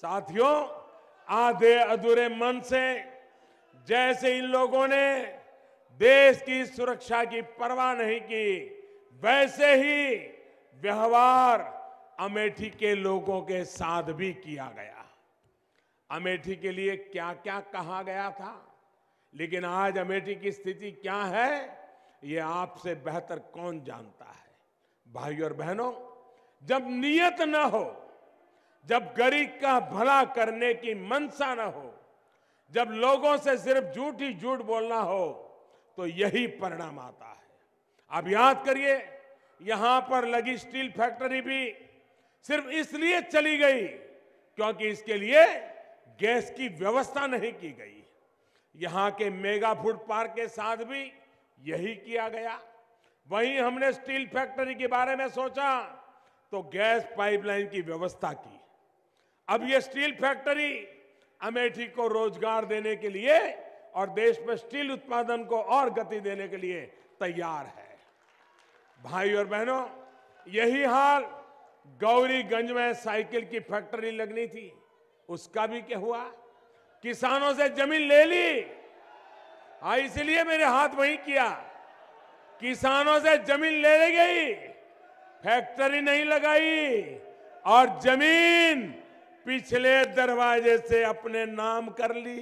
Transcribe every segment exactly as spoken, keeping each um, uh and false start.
साथियों, आधे अधूरे मन से जैसे इन लोगों ने देश की सुरक्षा की परवाह नहीं की, वैसे ही व्यवहार अमेठी के लोगों के साथ भी किया गया। अमेठी के लिए क्या क्या कहा गया था, लेकिन आज अमेठी की स्थिति क्या है, ये आपसे बेहतर कौन जानता है। भाइयों और बहनों, जब नियत न हो, जब गरीब का भला करने की मंशा न हो, जब लोगों से सिर्फ झूठ ही झूठ बोलना हो, तो यही परिणाम आता है। अब याद करिए, यहां पर लगी स्टील फैक्ट्री भी सिर्फ इसलिए चली गई क्योंकि इसके लिए गैस की व्यवस्था नहीं की गई। यहां के मेगा फूड पार्क के साथ भी यही किया गया। वहीं हमने स्टील फैक्ट्री के बारे में सोचा तो गैस पाइपलाइन की व्यवस्था की। अब ये स्टील फैक्ट्री अमेठी को रोजगार देने के लिए और देश में स्टील उत्पादन को और गति देने के लिए तैयार है। भाई और बहनों, यही हाल गौरीगंज में साइकिल की फैक्ट्री लगनी थी, उसका भी क्या हुआ? किसानों से जमीन ले ली। हाँ, इसलिए मेरे हाथ वहीं किया। किसानों से जमीन ले ली गई, फैक्ट्री नहीं लगाई और जमीन पिछले दरवाजे से अपने नाम कर ली।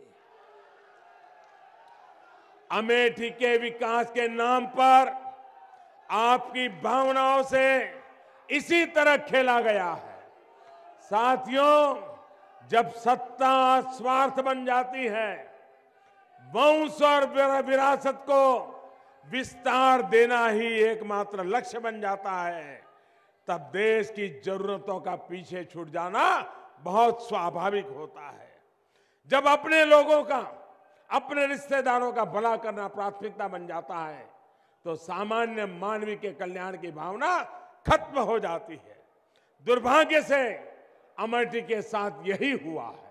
अमेठी के विकास के नाम पर आपकी भावनाओं से इसी तरह खेला गया है। साथियों, जब सत्ता स्वार्थ बन जाती है, वंश और विरासत को विस्तार देना ही एकमात्र लक्ष्य बन जाता है, तब देश की जरूरतों का पीछे छूट जाना बहुत स्वाभाविक होता है। जब अपने लोगों का, अपने रिश्तेदारों का भला करना प्राथमिकता बन जाता है, तो सामान्य मानवीय के कल्याण की भावना खत्म हो जाती है। दुर्भाग्य से अमेठी के साथ यही हुआ है।